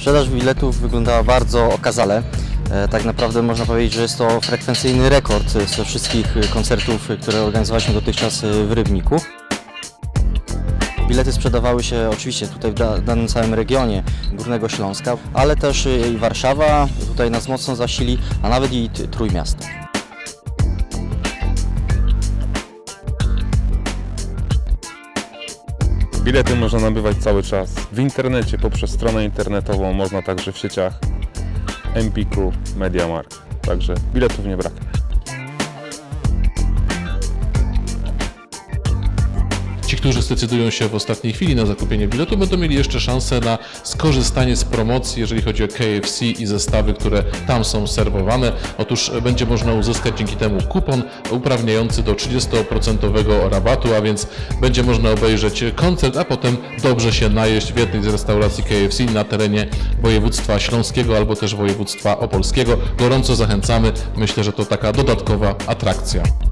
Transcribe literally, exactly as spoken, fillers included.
Sprzedaż biletów wyglądała bardzo okazale. Tak naprawdę można powiedzieć, że jest to frekwencyjny rekord ze wszystkich koncertów, które organizowaliśmy dotychczas w Rybniku. Bilety sprzedawały się oczywiście tutaj w danym całym regionie Górnego Śląska, ale też i Warszawa tutaj nas mocno zasili, a nawet i Trójmiasto. Bilety można nabywać cały czas w internecie, poprzez stronę internetową, można także w sieciach Empiku, MediaMarkt, także biletów nie braknie. Ci, którzy zdecydują się w ostatniej chwili na zakupienie biletu, będą mieli jeszcze szansę na skorzystanie z promocji, jeżeli chodzi o K F C i zestawy, które tam są serwowane. Otóż będzie można uzyskać dzięki temu kupon uprawniający do trzydziestoprocentowego rabatu, a więc będzie można obejrzeć koncert, a potem dobrze się najeść w jednej z restauracji K F C na terenie województwa śląskiego albo też województwa opolskiego. Gorąco zachęcamy. Myślę, że to taka dodatkowa atrakcja.